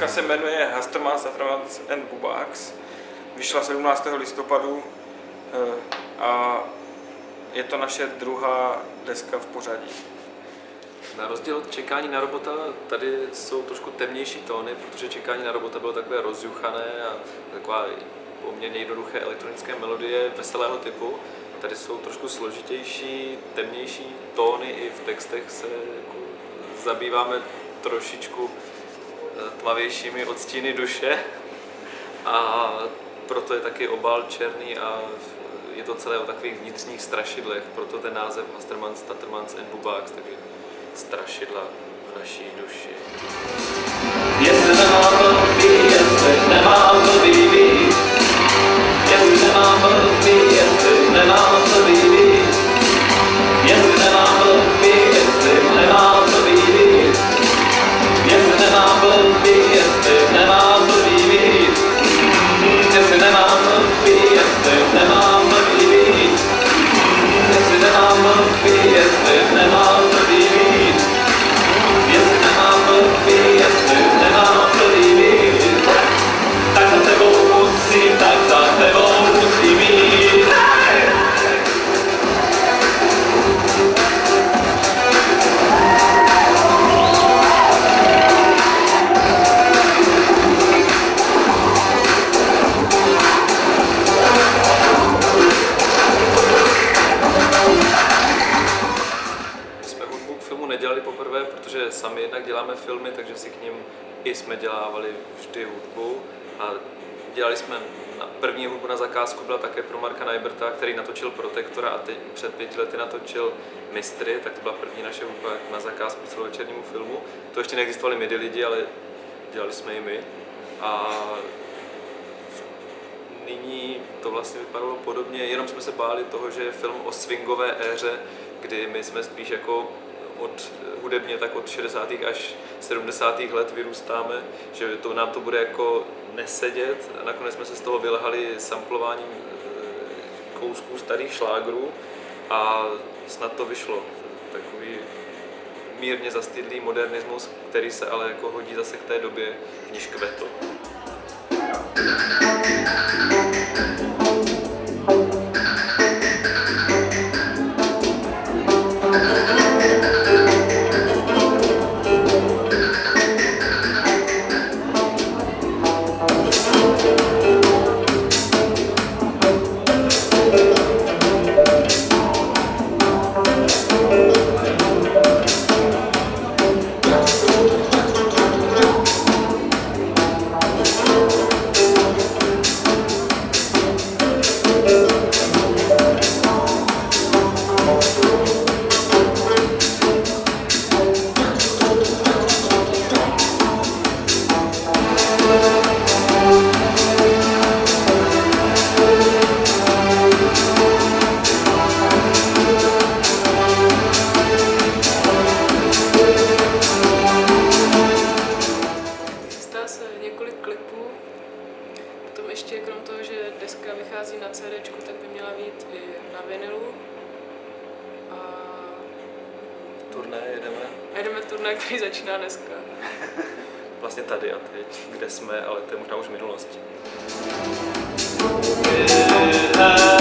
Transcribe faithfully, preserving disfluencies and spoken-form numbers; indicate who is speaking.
Speaker 1: Deska se jmenuje Hastermans, Tatrmans and Bubax. Vyšla sedmnáctého listopadu a je to naše druhá deska v pořadí.
Speaker 2: Na rozdíl od Čekání na robota, tady jsou trošku temnější tóny, protože Čekání na robota bylo takové rozjuchané a taková poměrně jednoduché elektronické melodie veselého typu. Tady jsou trošku složitější, temnější tóny, i v textech se jako zabýváme trošičku tmavějšími odstíny duše a proto je taky obal černý a je to celé o takových vnitřních strašidlech, proto ten název Hastermans, Tatrmans and Bubax, takže strašidla v naší duši.
Speaker 3: Jestli nemám blbý, jestli nemám blbý víc, jestli nemám blbý, jestli nemám blbý víc, jestli nemám blbý, jestli nemám blbý víc, jestli nemám blbý, jestli nemám blbý víc, jestli nemám blbý, jestli nemám blbý víc, jestli nemám blbý, jestli nemám blbý víc, jestli nemám blbý, jestli nemám blbý víc, tak za tebou musím, tak za tebou musím jít.
Speaker 2: Nedělali poprvé, protože sami jednak děláme filmy, takže si k nim i jsme dělávali vždy hudbu a dělali jsme na první hudbu na zakázku byla také pro Marka Najberta, který natočil Protektora a teď před pěti lety natočil Mistry, tak to byla první naše hudba na zakázku celovečernímu filmu. To ještě neexistovali midi lidi, ale dělali jsme i my a nyní to vlastně vypadalo podobně, jenom jsme se báli toho, že je film o swingové éře, kdy my jsme spíš jako od hudebně tak od šedesátých až sedmdesátých let vyrůstáme, že to nám to bude jako nesedět a nakonec jsme se z toho vylhali samplováním kousků starých šlágrů a snad to vyšlo. Takový mírně zastydlý modernismus, který se ale jako hodí zase k té době, v níž kvetl.
Speaker 4: Ještě krom toho, že deska vychází na CDčku, tak by měla být i na vinilu. A
Speaker 2: turné jedeme.
Speaker 4: A jedeme turné, který začíná dneska.
Speaker 2: Vlastně tady a teď, kde jsme, ale to je možná už v minulosti.
Speaker 3: Yeah.